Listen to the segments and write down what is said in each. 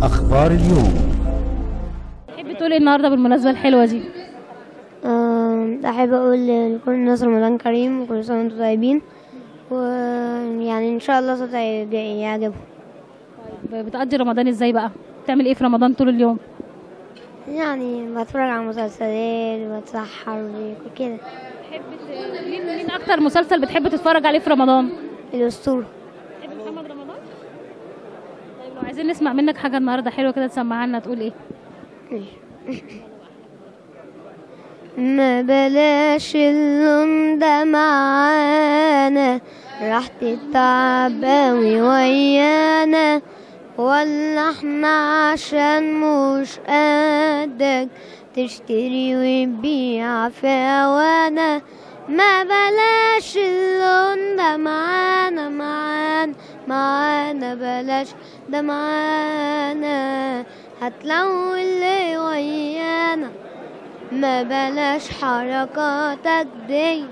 أخبار اليوم. تحبي تقولي النهارده بالمناسبة الحلوة دي؟ أحب أقول لكل الناس رمضان كريم وكل سنة وانتم طيبين، ويعني إن شاء الله صوتي يعجبهم. طيب بتقضي رمضان ازاي بقى؟ بتعمل ايه في رمضان طول اليوم؟ يعني بتفرج على مسلسلات بتسحر وكده. مين أكتر مسلسل بتحب تتفرج عليه في رمضان؟ الأسطورة. بتحب محمد رمضان؟ طيب لو عايزين نسمع منك حاجة النهارده حلوة كده تسمعها لنا تقول ايه؟ ما بلاش اللون ده معانا، راح تتعب اوي ويانا، ولا احنا عشان مش قدك تشتري وتبيع في هوانا. ما بلاش اللون ده معانا معانا بلاش ده معانا، هتلون اللي ويانا. ما بلاش حركاتك دي،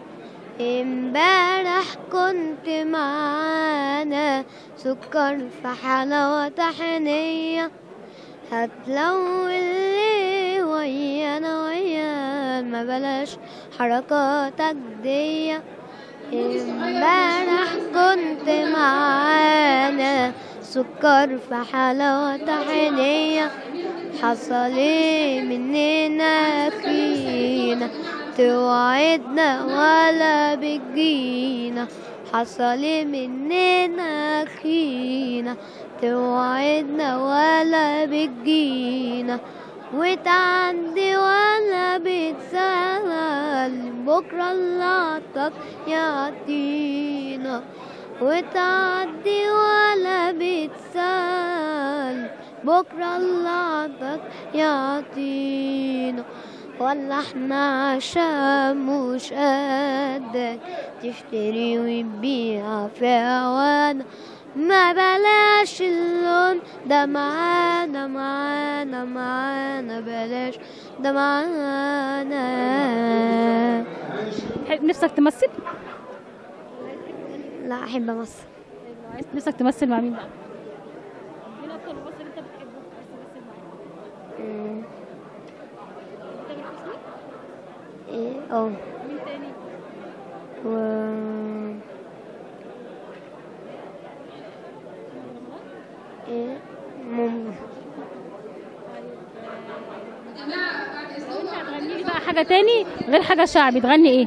امبارح كنت معانا سكر في حلاوة طحينية، هتلون اللي ويانا ويانا. ما بلاش حركاتك دي، امبارح كنت معانا سكر في حلاوة طحينية، حصل ايه مننا فينا توعدنا ولا بتجينا. حصل ايه مننا فينا توعدنا ولا بتجينا، وتعدي ولا بتسهل، بكرة اللي عطاك يعطينا. وتعدي ولا بتسهل، بكرة اللي عطاك يعطينا، ولا احنا عشان مش قدك تشتري وتبيع في هوانا. ما بلاش اللون ده معانا بلاش ده معانا. نفسك تمثل؟ لا أحب أمثل. نفسك تمثل مع مين بقى؟ مين أكتر ممثل أنت بتحبه عايز تمثل معاه؟ تامر حسني؟ إيه مين تاني؟ ممكن. لو انت هتغني لي بقى حاجة تاني غير حاجة شعبي تغني ايه؟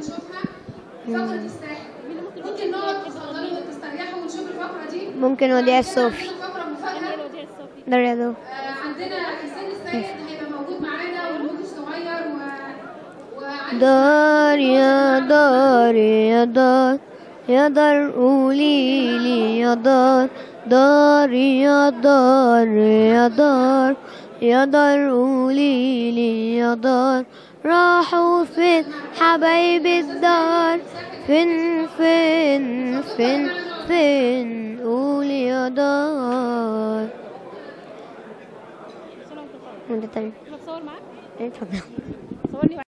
ممكن وديع الصوفي. ده رياضو. عندنا حسين السيد هيبقى موجود معانا والموجي صغير دار يا دار يا دار يا دار قوليلي يا دار، دار يا دار يا دار يا دار قوليلي يا دار، راحوا فين حبايب الدار؟ فين فين فين فين قولي يا دار. وانت تاني. تصور معاك؟ اتفضل. صورني واحد.